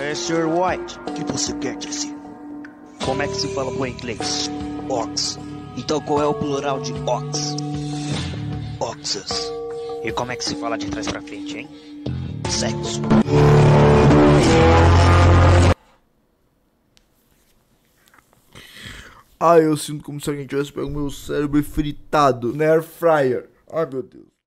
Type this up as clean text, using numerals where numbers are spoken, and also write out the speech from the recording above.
Sr. White, O que você quer dizer? como é que se fala bom inglês? Ox. Então qual é o plural de ox? Oxas. E como é que se fala de trás pra frente, hein? Sexo. Ai, eu sinto como se alguém tivesse pego meu cérebro e fritado na air fryer. Ai, meu Deus.